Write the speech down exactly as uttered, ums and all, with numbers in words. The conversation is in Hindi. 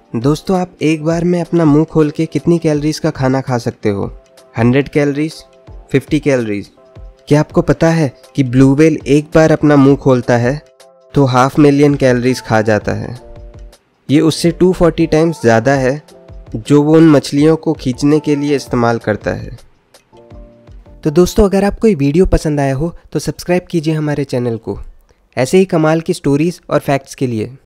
दोस्तों, आप एक बार में अपना मुंह खोल के कितनी कैलोरीज का खाना खा सकते हो? Hundred calories, fifty calories? क्या आपको पता है कि ब्लू व्हेल एक बार अपना मुंह खोलता है तो हाफ मिलियन कैलोरीज खा जाता है। ये उससे टू फोर्टी टाइम्स ज़्यादा है जो वो उन मछलियों को खींचने के लिए इस्तेमाल करता है। तो दोस्तों, अगर आपको ये वीडियो पसंद आया हो तो सब्सक्राइब कीजिए हमारे चैनल को, ऐसे ही कमाल की स्टोरीज़ और फैक्ट्स के लिए।